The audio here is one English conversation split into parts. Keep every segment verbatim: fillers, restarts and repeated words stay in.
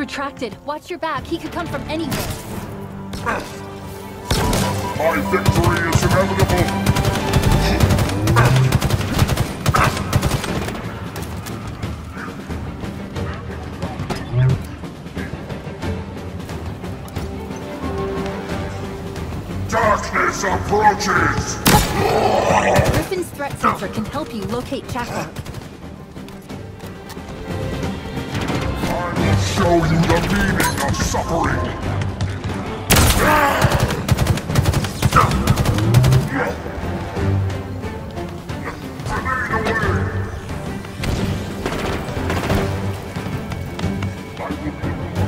retracted. Watch your back. He could come from anywhere. My victory is inevitable. Darkness approaches! Griffin's threat sensor can help you locate Chak Lok. I will show you the meaning of suffering! Grenade away! I will be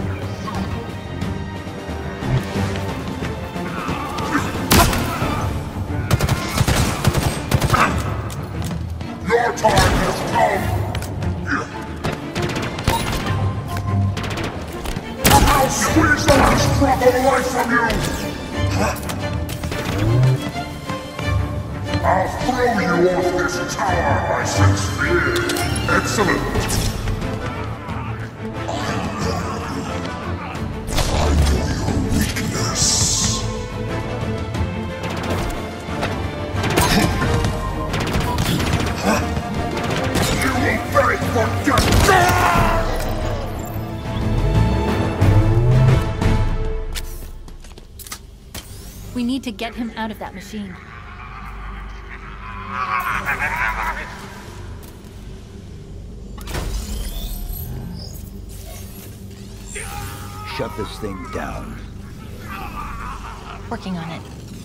Your time has come! I'll squeeze the last drop of life from you! I'll throw you off this tower, I sense fear. Excellent! I know your weakness. You will very forget! We need to get him out of that machine. Shut this thing down. Working on it.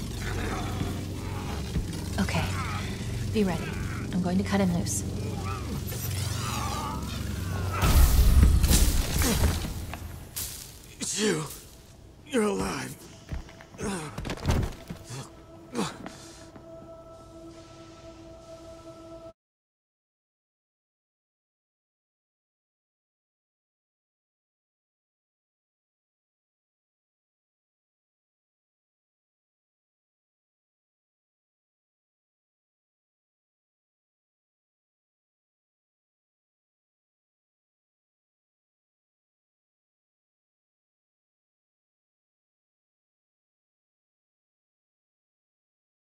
Okay. Be ready. I'm going to cut him loose. It's you. You're alive.